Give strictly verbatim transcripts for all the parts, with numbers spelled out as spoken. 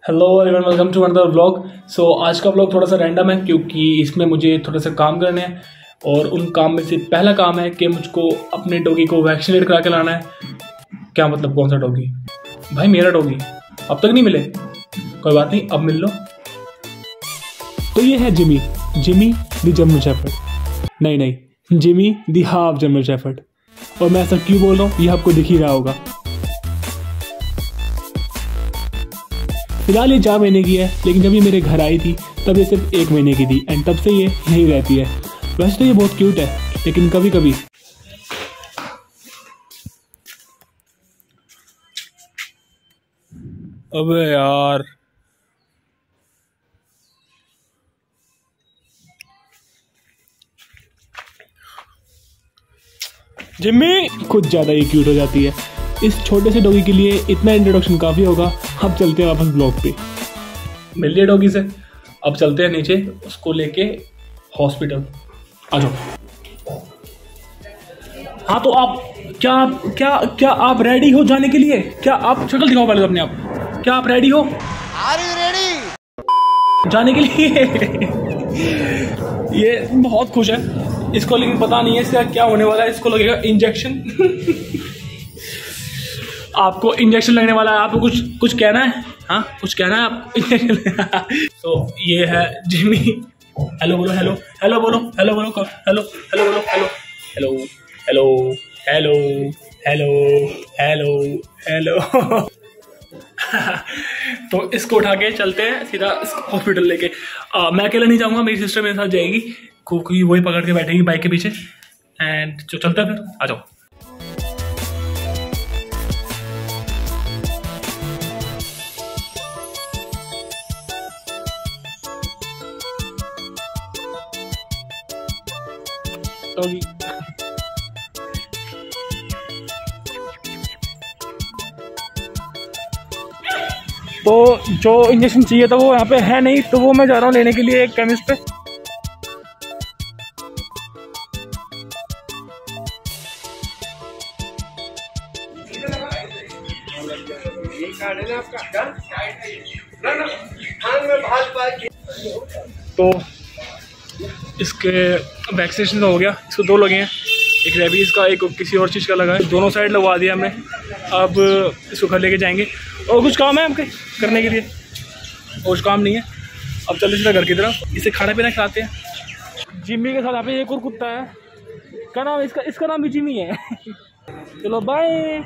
Hello everyone, welcome to another vlog. So आज का vlog थोड़ा सा रैंडम है क्योंकि इसमें मुझे थोड़ा सा काम करने हैं और उन काम में से पहला काम है कि मुझको अपने डॉगी को वैक्सीनेट करा के लाना है। क्या मतलब कौन सा डॉगी? भाई मेरा डॉगी अब तक नहीं मिले। कोई बात नहीं, अब मिल लो। तो ये है Jimmy, Jimmy the German shepherd. नहीं नहीं, Jimmy the half German shepherd. और मैं ऐसा क्यों बोल रहा हूँ ये आपको दिख ही रहा होगा। फिलहाल ये चार महीने की है, लेकिन जब ये मेरे घर आई थी तब ये सिर्फ एक महीने की थी एंड तब से ये यहीं रहती है। वैसे तो ये बहुत क्यूट है, लेकिन कभी कभी अबे यार जिम्मी कुछ ज़्यादा ही क्यूट हो जाती है। इस छोटे से डॉगी के लिए इतना इंट्रोडक्शन काफ़ी होगा। अब चलते हैं वापस ब्लॉग पे। मिल लिया डॉगी से, अब चलते हैं नीचे उसको लेके हॉस्पिटल। आ जाओ। हाँ तो आप क्या क्या क्या आप रेडी हो जाने के लिए? क्या आप शक्ल दिखाओ पहले तो अपने आप। क्या आप रेडी हो? आर यू रेडी जाने के लिए? ये बहुत खुश है इसको, लेकिन पता नहीं है इसका क्या होने वाला है। इसको लगेगा इंजेक्शन। आपको इंजेक्शन लगने वाला है। आपको कुछ कुछ कहना है? हाँ कुछ कहना है आपको? तो ये है जिमी। हेलो बोलो, हेलो हेलो बोलो, हेलो बोलो, हेलो हेलो बोलो, hello hello hello hello hello hello hello. तो इसको उठा के चलते हैं सीधा हॉस्पिटल लेके। आ, मैं अकेला नहीं जाऊंगा, मेरी सिस्टर मेरे साथ जाएगी क्योंकि वही पकड़ के बैठेगी बाइक के पीछे। एंड जो चलता है फिर आ जाओ। तो जो इंजेक्शन चाहिए था वो यहाँ पे है नहीं, तो वो मैं जा रहा हूँ लेने के लिए एक केमिस्ट पे। तो इसके वैक्सीनेशन हो गया, इसको दो लगे हैं, एक रेबीज़ का एक किसी और चीज़ का लगा है। दोनों साइड लगवा दिया हमने। अब इसको घर लेके जाएंगे और कुछ काम है हमके करने के लिए, और कुछ काम नहीं है। अब चलते सीधा घर की तरफ, इसे खाना पीना खिलाते हैं। जिमी के साथ यहाँ पे एक और कुत्ता है, क्या नाम है इसका? इसका नाम भी जिमी है। चलो बाय।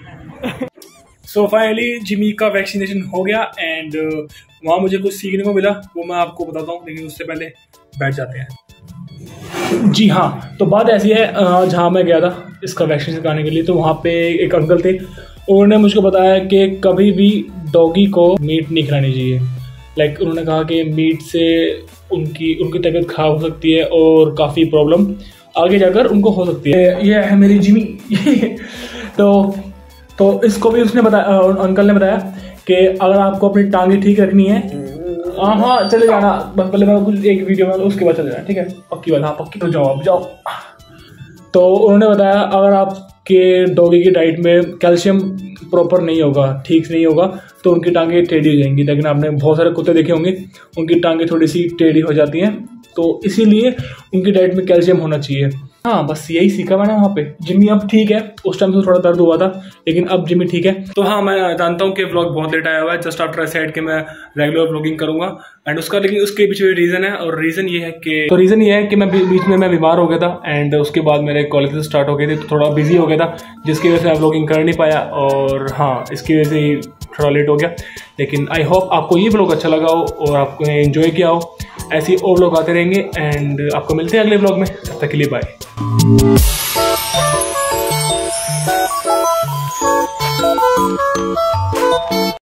सो फाइनली जिमी का वैक्सीनेशन हो गया एंड वहाँ मुझे कुछ सीखने को मिला, वो मैं आपको बताता हूँ, लेकिन उससे पहले बैठ जाते हैं। जी हाँ, तो बात ऐसी है, जहाँ मैं गया था इसका वैक्सीनेशन कराने के लिए, तो वहाँ पे एक अंकल थे। उन्होंने मुझको बताया कि कभी भी डॉगी को मीट नहीं खिलानी चाहिए। लाइक like, उन्होंने कहा कि मीट से उनकी उनकी तबीयत खराब हो सकती है और काफ़ी प्रॉब्लम आगे जाकर उनको हो सकती है। ये है मेरी जिमी। तो तो इसको भी उसने बताया, अंकल ने बताया कि अगर आपको अपनी टांगे ठीक रखनी है, हाँ हाँ चले जाना, बस पहले मैं कुछ एक वीडियो में उसके बाद चले जाना, ठीक है? पक्की बात, हाँ पक्की। तो जाओ अब जाओ। तो उन्होंने बताया अगर आपके डॉगी की डाइट में कैल्शियम प्रॉपर नहीं होगा, ठीक से नहीं होगा, तो उनकी टांगे टेढ़ी हो जाएंगी। लेकिन आपने बहुत सारे कुत्ते देखे होंगे, उनकी टांगे थोड़ी सी टेढ़ी हो जाती हैं, तो इसीलिए उनकी डाइट में कैल्शियम होना चाहिए। हाँ बस यही सीखा मैंने वहाँ पे। जिमी अब ठीक है, उस टाइम तो थोड़ा दर्द हुआ था, लेकिन अब जिमी ठीक है। तो हाँ मैं जानता हूँ कि व्लॉग बहुत लेट आया हुआ है, जस्ट आफ्टर सेड कि मैं रेगुलर व्लॉगिंग करूंगा एंड उसका, लेकिन उसके पीछे रीज़न है। और रीज़न ये है कि तो रीज़न ये है कि मैं बीच में मैं बीमार हो गया था एंड उसके बाद मेरे कॉलेज स्टार्ट हो गए थे, तो थोड़ा बिजी हो गया था, जिसकी वजह से मैं व्लॉगिंग कर नहीं पाया। और हाँ इसकी वजह से ही थोड़ा लेट हो गया। लेकिन आई होप आपको ये व्लॉग अच्छा लगा हो और आपको एंजॉय किया हो। ऐसे ही और व्लॉग आते रहेंगे एंड आपको मिलते हैं अगले व्लॉग में। तब तक के लिए बाय।